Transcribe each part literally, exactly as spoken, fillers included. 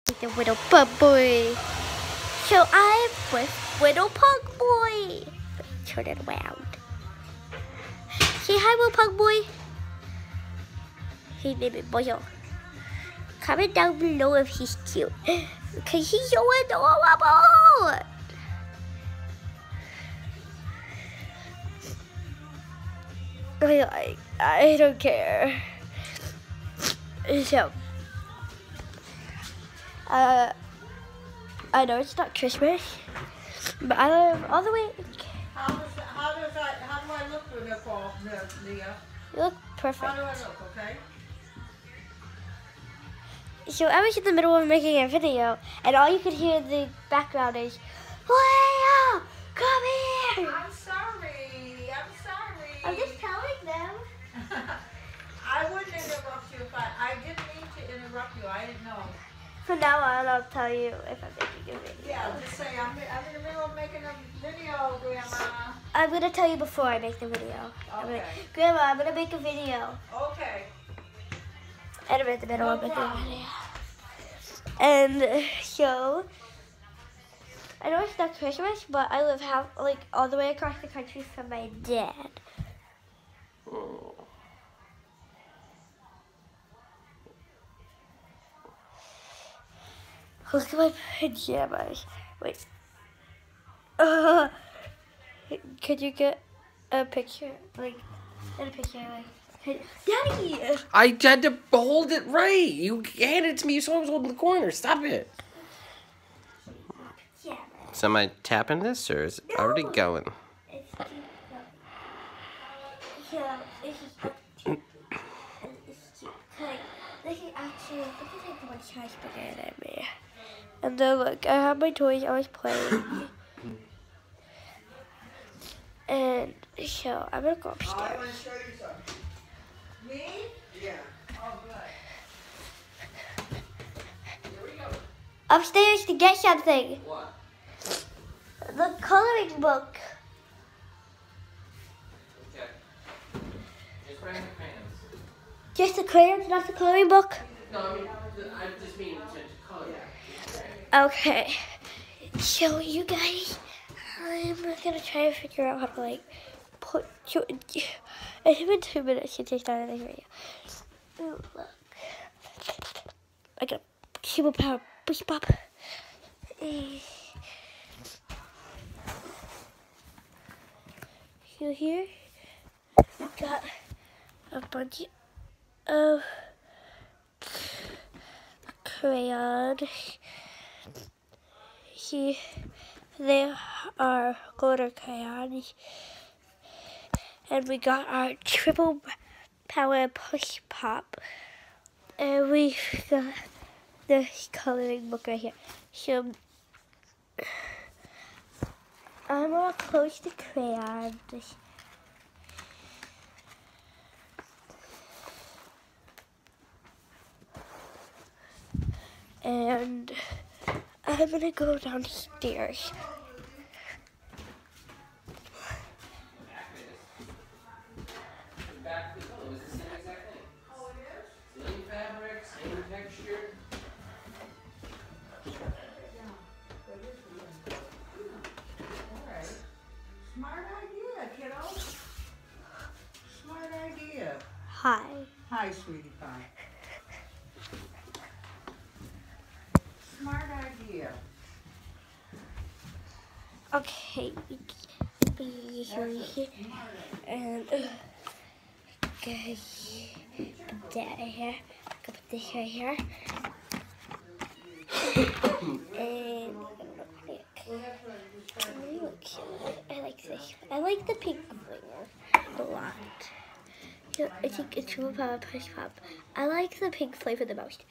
with the little pug boy. So I'm with little pug boy. Turn it around. Say hi, little pug boy. His name is Boyo. Comment down below if he's cute. Because he's so adorable. I, I don't care. So, uh, I know it's not Christmas, but I live all the way. How does, how does I, how do I look with the fall, Leah? You look perfect. How do I look, okay? So I was in the middle of making a video, and all you could hear in the background is, Leo, come here! I'm sorry, I'm sorry. I'm just telling them. I wouldn't interrupt you if I, I didn't mean to interrupt you, I didn't know. From now on, I'll tell you if I'm making a video. Yeah, just say, I'm, I'm in the middle of making a video, Grandma. I'm going to tell you before I make the video. I'm Okay. gonna, Grandma, I'm going to make a video. Okay. And I'm in the middle No of making problem. a video. And uh, so, I know it's not Christmas, but I live half, like all the way across the country from my dad. Look at my pajamas. Wait. Uh, could you get a picture? Like, get a picture, like. Daddy! I had to hold it right. You handed it to me. You saw I was holding the corner. Stop it. Yeah. So am I tapping this or is it already going? It's cute. Yeah, this is cute. It's cute. Like, this is actually, this is like one size bigger than me. And then look, I have my toys I was playing. And so I'm gonna go upstairs. I want to show you something. Me? Yeah. Oh, good. Here we go. Upstairs to get something. What? The coloring book. Okay. Just bring the crayons. Just the crayons, not the coloring book? No, I mean, I just mean to color. Okay. So you guys, I'm gonna try to figure out how to like put you. It's been two minutes since I started this video. Ooh, look. I got a super power push pop. You here? Got a bunch of crayons. Here, they are glitter crayons. And we got our triple power push pop. And we got the coloring book right here. So, I'm gonna close the crayons. And I'm gonna go downstairs. Back to the color. It's the same exact thing. Oh, it is? Same fabric, same texture. Alright. Smart idea, kiddo. Smart idea. Hi. Hi, sweetie pie. Smart idea. Okay. Be here. And uh, guys, put that right here. Put this right here. And really look cute. I like this. I like the pink flavor a lot. Yeah, I think it's Triple Power Push Pop. I like the pink flavor the most.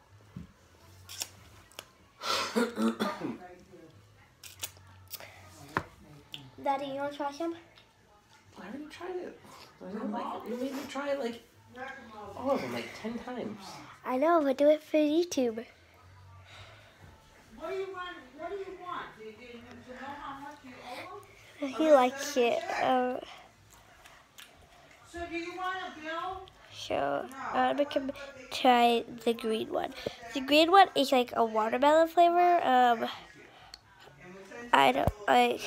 Daddy, you want to try some? I already tried it. I don't like it. You made me try it like all of them like ten times. I know, but do it for YouTube. What do you want? What do you want? Do you, do you know how much you owe them? He likes it. Uh, So do you want a bill? So I'm gonna try the green one. The green one is like a watermelon flavor. Um, I don't like.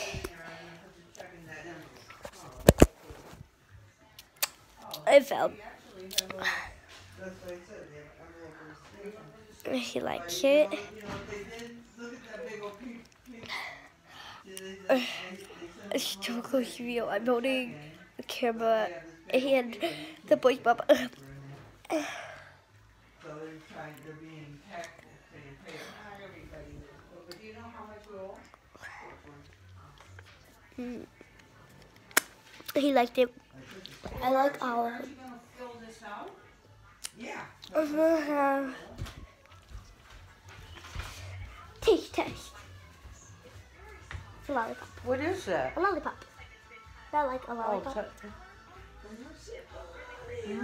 I felt he likes it. It's so close to you. I'm holding the camera and the boy's mama. So they're trying, they're being taxed, saying, pay not everybody. But do you know how much we owe? Mm. He liked it. I like all of Are them. you gonna fill this out? Yeah. Uh-huh. Taste test. It's a lollipop. What is that? A lollipop. I like a Oh, lollipop. t- mm.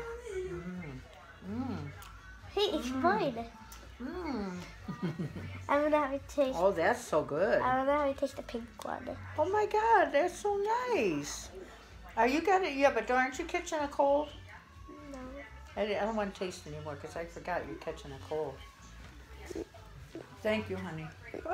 Mm. Hey, it's mine. Mm. I'm gonna have you taste. Oh, that's so good. I'm gonna have you taste the pink one. Oh my God, that's so nice. Are you got it? Yeah, but aren't you catching a cold? No. I, I don't want to taste anymore because I forgot you're catching a cold. Thank you, honey.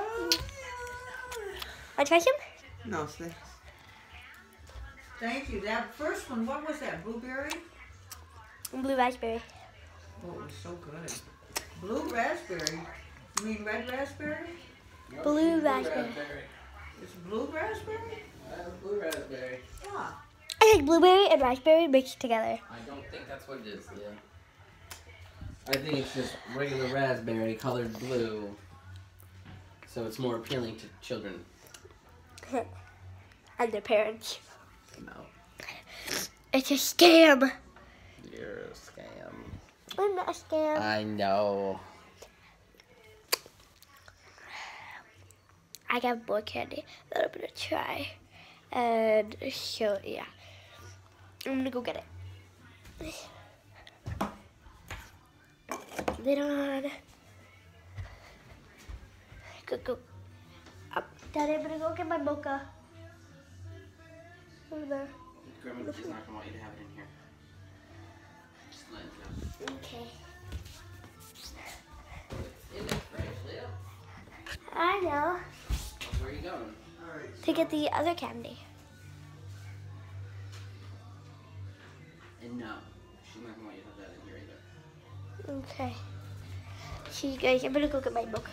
I try some? No, thanks. Thank you. That first one, what was that? Blueberry? Blue raspberry. Oh, it was so good. Blue raspberry. You mean red raspberry? No, Blue she's raspberry. It's blue raspberry? Uh, blue raspberry. Yeah. I like blueberry and raspberry mixed together. I don't think that's what it is, yeah. I think it's just regular raspberry colored blue. So it's more appealing to children. And their parents. No. It's a scam. You're a scam. I'm not a scam. I know. I got more candy that I'm gonna try. And so, yeah. I'm gonna go get it. Lid on. Go, go. Up. Daddy, I'm gonna go get my mocha. Over there. Grandma's not gonna want you to have it in here. Just let it go. Okay. In it, right, Leo? I know. Where are you going? To get the other candy. And no, she's not gonna want you to have that in here either. Okay. See you guys, I'm gonna go get my mocha.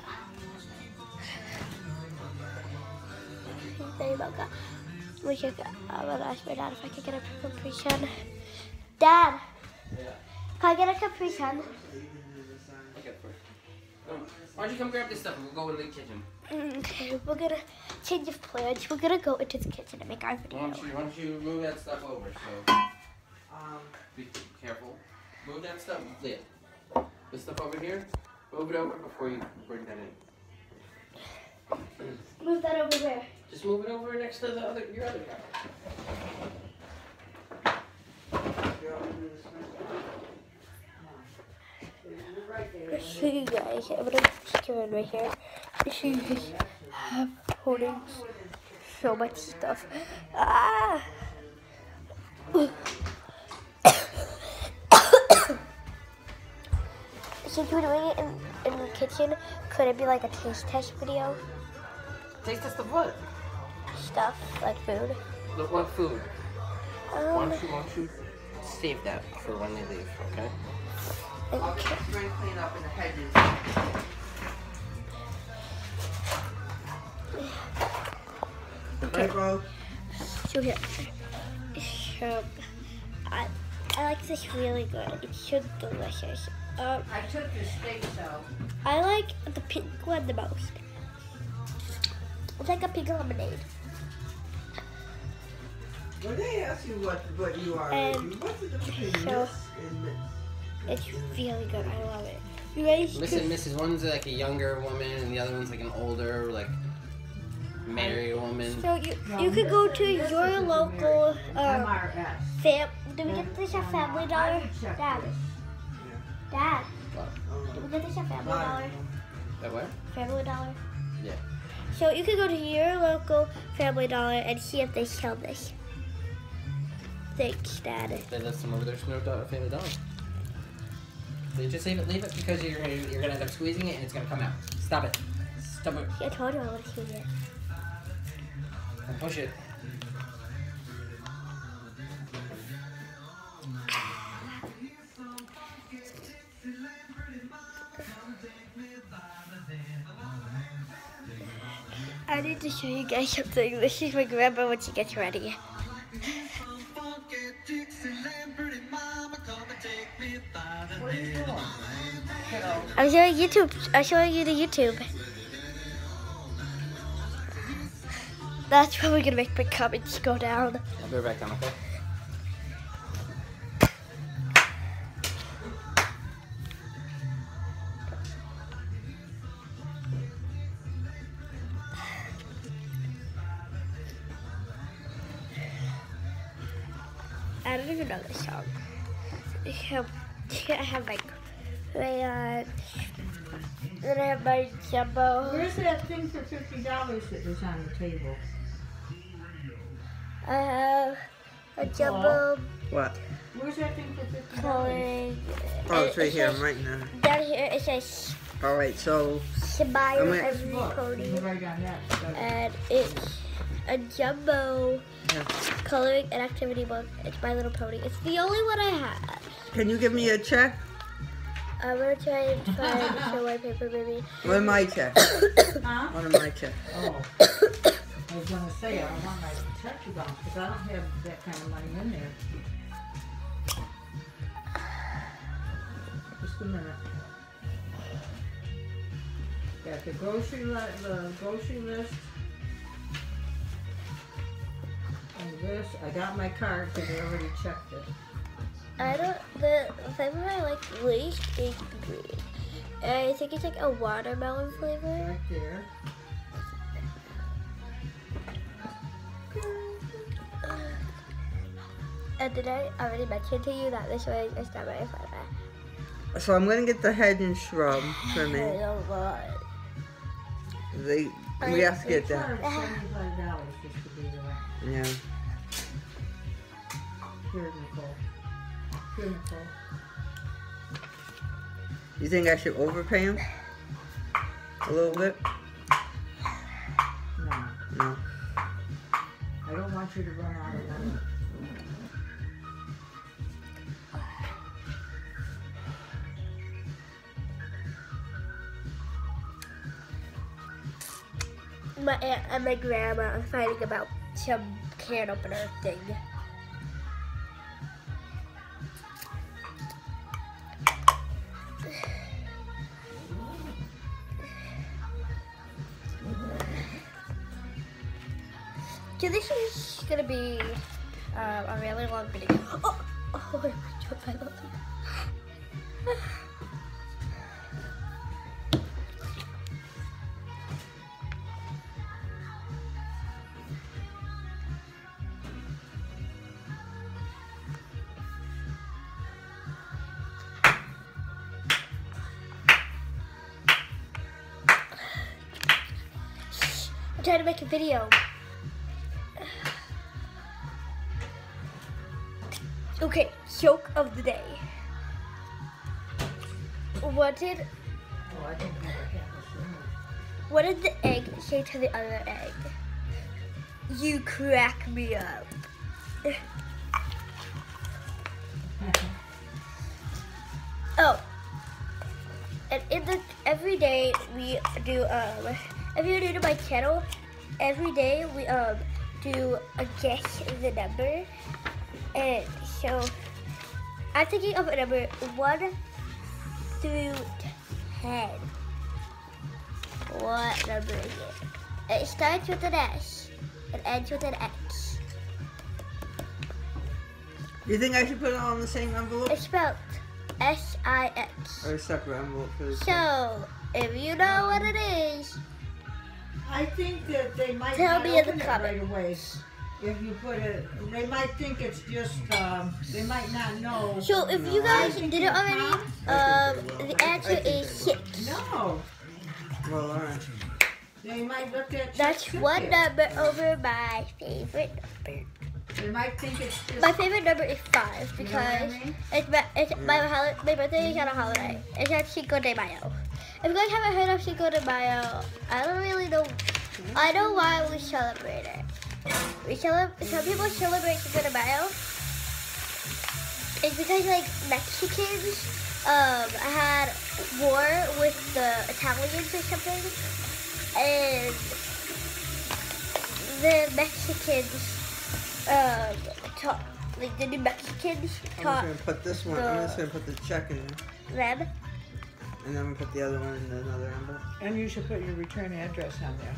My mocha. We should, I'm gonna ask my dad if I can get a Capri Sun. Dad, Yeah. can I get a Capri Sun? Okay, first. Oh, why don't you come grab this stuff and we'll go in the kitchen? Okay, we're gonna change of plans. We're gonna go into the kitchen and make our Why video. don't you, why don't you move that stuff over, so Um, be careful. Move that stuff, Leah. This stuff over here, move it over before you bring that in. Move that over there. Just move it over next to the other, your other guy. So you guys, I'm gonna stick around right here. So you guys have holding so much stuff. Ah! Since we're doing it in, in the kitchen, could it be like a taste test video? Taste test of what? Stuff, like food. Look, what food? Why Um, don't you, why don't you save that for when they leave, okay? I'll okay. get spring clean up in the hedges. Okay. Bro. So here, so I, I like this really good. It's so delicious. Um, I took the steaks out. I like the pink one the most. It's like a pink lemonade. When they ask you what what you are, And what's the difference between so- this and this? It's really good. I love it. You guys Miss could- and Missus One's like a younger woman, and the other one's like an older, like married woman. So you you could go to your local M uh, R S. fam. Do we get this at Family Dollar? Dad. Dad. Do we get this at Family Dollar? That what? Family Dollar. Yeah. So you could go to your local Family Dollar and see if they sell this. Thanks, Dad. They left some over there for no dog, family dog. So just leave it, leave it because you're gonna, you're gonna end up squeezing it and it's gonna come out. Stop it. Stop it. I told you I want to squeeze it. And push it. I need to show you guys something. This is my grandma when she gets ready. What are you doing? Kiddo. I'm showing YouTube. I'm showing you the YouTube. That's where we're gonna make my comments go down. I'll be right back down, okay? I don't even know this song. I have, I have my crayons. Then I have my jumbo. Where's that thing for fifty dollars that was on the table? I have a jumbo What? Where's that thing for fifty dollars? coloring. Oh, it's right It here. says- I'm writing down. Down here it says All right, so smile I'm gonna- every Look, pony. you write on that. So- And it's a jumbo Yeah. coloring and activity book. It's My Little Pony. It's the only one I have. can you give me a check? I'm gonna try and find show my paper baby. One of my checks. Huh? One of my checks. Oh. I was gonna say, I want my check to bounce, because I don't have that kind of money in there. Just a minute. Got the grocery li, the grocery list. And this, I got my card, because I already checked it. I don't. The flavor I like least is green. I think it's like a watermelon flavor. Right there. And did I already mention to you that this was a strawberry flavor? So I'm gonna get the head and shrub for me. I don't want. They, we have to get They that. charge seventy-five dollars just to be there. Yeah. Here, Nicole. Here, Nicole. You think I should overpay him? A little bit? No, No. I don't want you to run out of money. My aunt and my grandma are fighting about some can opener thing. So this is gonna be um, a really long video. Oh, oh, I dropped my little thing. I'm trying to make a video. Okay, joke of the day. What did Oh, I think never had this. what did the egg say to the other egg? You crack me up. Oh, and in the every day we do um if you're new to my channel, every day we um do a guess the number, and so I'm thinking of a number one through ten. What number is it? It starts with an S and ends with an X. You think I should put it on the same envelope? It's spelled S I X. Or a separate envelope for this? So, if you know what it is, I think that they might Tell not me in the open it right comments. away. If you put it, they might think it's just, um, they might not know. so if you guys did it already, um, the answer is six. No, Well, alright. they might look at. That's check one it. number over my favorite number. They might think it's just. My favorite number is five You know what I because mean? it's my, it's my, hol- my birthday is on a holiday. It's on Cinco de Mayo. If you guys haven't heard of Cinco de Mayo, I don't really know. I know why we celebrate it. We celebrate. Some people celebrate Cinco de Mayo. It's because like Mexicans um, had war with the Italians or something, and the Mexicans. Um, taught, like the New Mexicans I'm taught just gonna put this one. I'm just gonna put the check in there, them. and then I'm gonna put the other one in another envelope. And you should put your return address on there.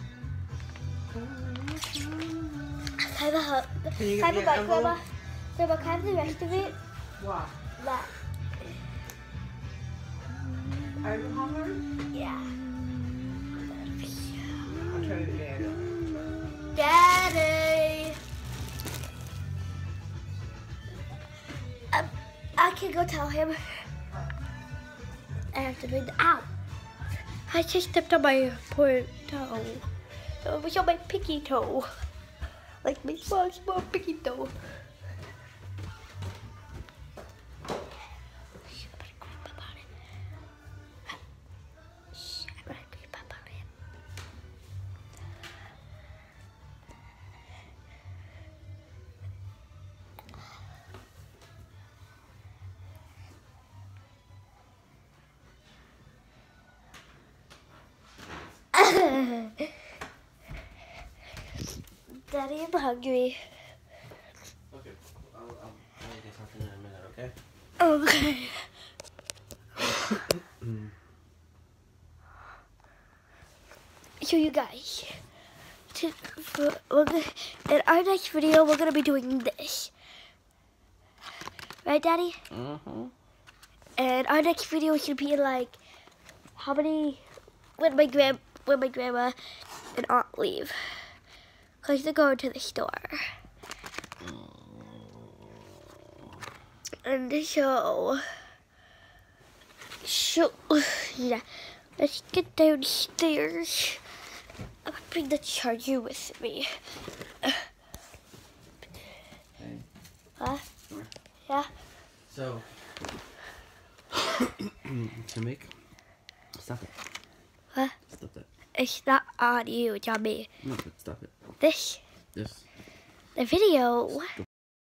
Can I have a hug? Can you Can I give have me a an bite, Grandma? envelope? Grandma, can I have the rest of it? What? That. Are you hungry? Yeah. I'll tell you the address. Daddy! Um, I can go tell him. I have to read the. Ow! I just stepped on my poor toe. It was on my pinky toe. Like my small, small pinky toe. Shh, I better grab up on it. Shh, I better grab up on it. Daddy, I'm hungry. Okay, I'll, I'll, I'll get something in a minute, okay? Okay. So you guys, to, for, we're gonna, in our next video, we're gonna be doing this, right, Daddy? Mm-hmm. And our next video should be like how many when my grand when my grandma and aunt leave, cause they're going to the store. And so, so yeah, let's get downstairs. I'm gonna bring the charger with me. Hey, Huh? come here. Yeah. So, to make, stop it. What? Stop that. It's not on you, it's on me. No, but stop it. This, This. the video. Stop